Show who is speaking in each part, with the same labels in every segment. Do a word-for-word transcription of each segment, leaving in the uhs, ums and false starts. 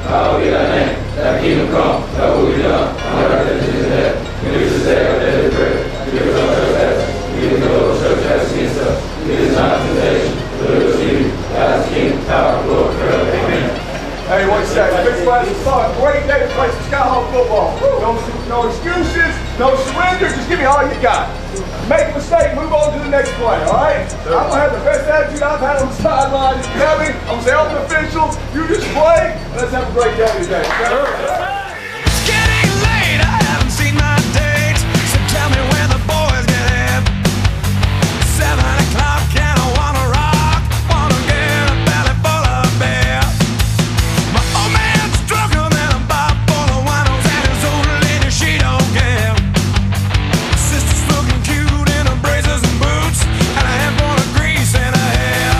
Speaker 1: hallowed be thy name. Thy kingdom come, thy will be done, on earth as it is in heaven. Give us this day our daily bread. Forgive us our trespasses. Forgive us those who trespass against us. Lead us not into temptation, but deliver us from evil. Thine is the kingdom, power, and glory forever. Amen.
Speaker 2: Hey, one second. Big class of fun. Great day to play some Skyhawk football. No, no excuses, no surrender. Just give me all you got. Make a mistake, move on to the next play, all right? I'm going to have the best attitude I've had on the sideline. You have me? I'm going to say, I'm an official. You just play. Let's have a great day today.
Speaker 3: It's getting late. I haven't seen my date. So tell me when the boys get in. Seven o'clock and I want to rock. Want to get a belly full of beer. My old man's drunker than a bar full of winos, and his old lady, she don't care. My sister's looking cute in her braces and boots, and a handful of grease in her hair.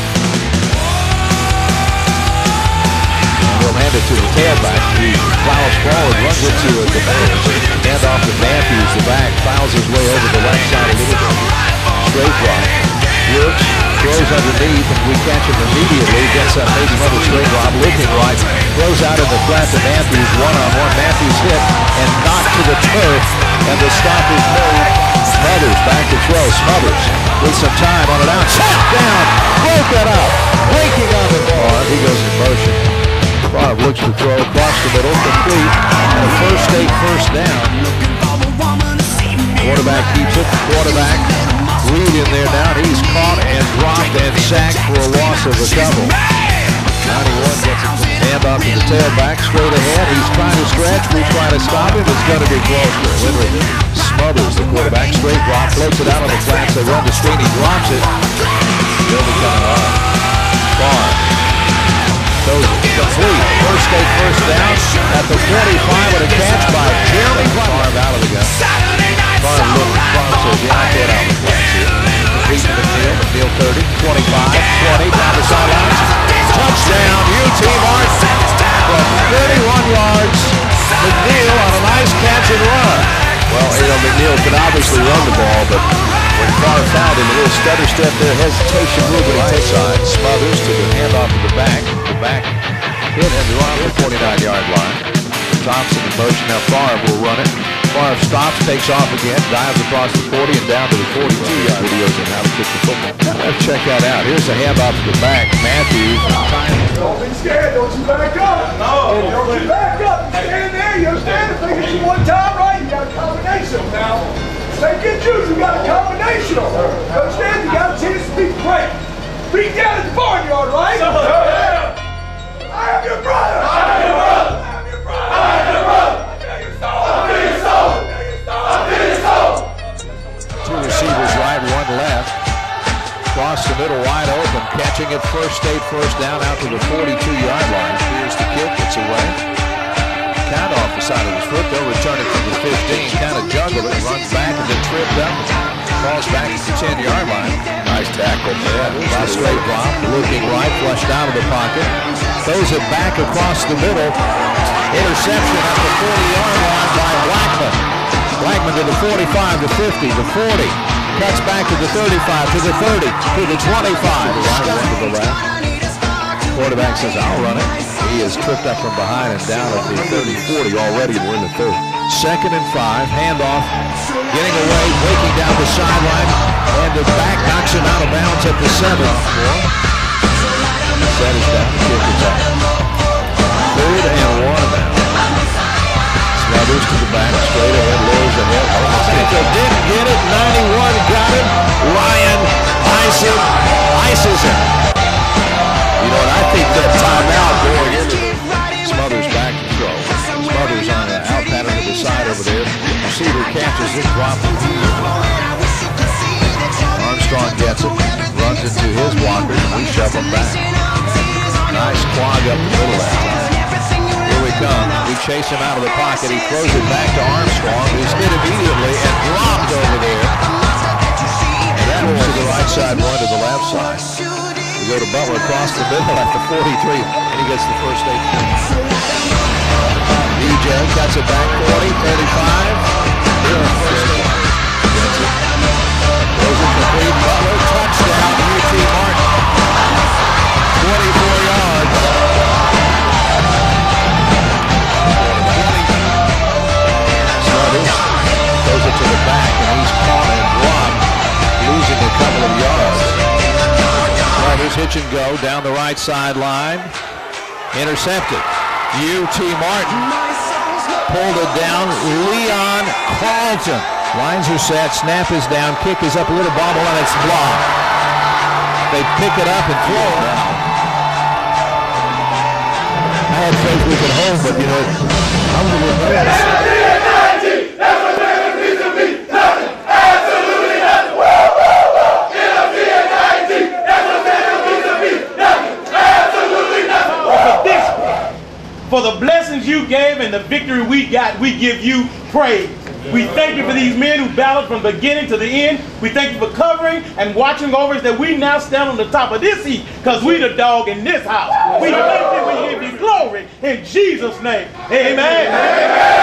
Speaker 4: We'll hand it to the tailback. He fouls forward, runs into it. The Bears hand off to Matthews. The back fouls his way over the right side a little bit. Straight drop. Works, throws underneath, and we catch him immediately. Gets up, makes another straight drop, looking right. Throws out in the flat to Matthews. One on one. Matthews hit and knocked to the turf, and the stop is made. Smothers back to throw. Smothers with some time on it out. Shot down. Broken up. Breaking on the ball. He goes in motion. Favre looks to throw across the middle, complete, and a first state first down. Quarterback keeps it, quarterback Reed in there now, he's caught and dropped and sacked for a loss of a couple. ninety-one gets it, hand off to the tailback, straight ahead, he's trying to stretch, we try to stop him, it's going to be closer. Literally smothers the quarterback, straight drop, floats it out on the flats, they run the screen, he drops it. Still becoming hard. Favre. Those complete. First state first down at the forty-five with a catch by Jeremy Favre out of the gun. Favre looking, Favre says, yeah, I'll get out of the flats here. Complete to McNeil, McNeil thirty, twenty-five, twenty, down the sidelines. Touchdown, U T Martin from thirty-one yards. McNeil on a nice catch and run. Well, you know, McNeil could obviously run the ball, but when Favre found him, a little stutter step there, hesitation move, and he takes side. Smothers to the handoff to the back. The back hit and the run to the forty-nine yard line. Thompson in motion. Now Favre will run it. Favre stops, takes off again, dives across the forty and down to the forty-two yard. Videos on how to kick the football. Let's check that out. Here's a handoff to the back. Matthews.
Speaker 2: Don't be scared. Don't you back up. No. Don't you back up. You stand there. You understand? If they hit you one time right, you got a combination now. They get you, you got a combination. You understand? You got a chance to be great. Beat down at the barnyard, right? Yeah. I am your brother. I am your brother. I am your brother. I am your brother. I feel your soul. I feel your soul. I feel your soul.
Speaker 4: Two receivers right, one left. Across the middle, wide open. Catching it first state, first down out to the forty-two yard line. Here's the kick. It's away. Count off the side of his foot. They'll return it from the fifteen. Kind of juggle it. Runs back and then tripped up. Falls back to the ten yard line. Nice tackle. Yeah, by straight drop. Looking right. Flushed out of the pocket. Throws it back across the middle. Interception at the forty yard line by Blackman. Blackman to the forty-five, the fifty, the forty. Cuts back to the thirty-five, to the thirty, to the twenty-five. Right one to the left. Quarterback says, I'll run it. He is tripped up from behind and down at the thirty forty already. We're in the third. Second and five. Handoff. Getting away. Breaking down the sideline. And the back knocks him out of bounds at the seven. Set is down. Kick is up. Third and one now. Smothers to the back. Straight ahead. Lowers ahead. Almost didn't get it. ninety-one got him. Ryan Ison ices him. You know what, I think that timeout going into Smothers back to throw. Smothers on an out pattern to the side over there. Receiver catches it, drops it. Armstrong gets it, runs into his blockers, and we shove him back. Nice clog up the middle that time. Here we come. We chase him out of the pocket. He throws it back to Armstrong, who's hit immediately and dropped over there. And that was to the right side, one to the left side. We go to Butler across the middle at the forty-three, and he gets the first eight. D J cuts it back, forty, thirty-five. Here on first eight. Gets it. Throws it complete. Butler, touchdown, U T Martin. twenty-four yards. Tries hitch and go down the right sideline. Intercepted. U T Martin pulled it down. Leon Carlton. Lines are set. Snap is down. Kick is up. A little bobble and it's blocked. They pick it up and throw it out. I had faith we could hold, but you know, I'm a little nervous.
Speaker 5: For the blessings you gave and the victory we got, we give you praise. We thank you for these men who battled from beginning to the end. We thank you for covering and watching over us that we now stand on the top of this heap because we the dog in this house. We thank you, we give you glory in Jesus' name. Amen. Amen.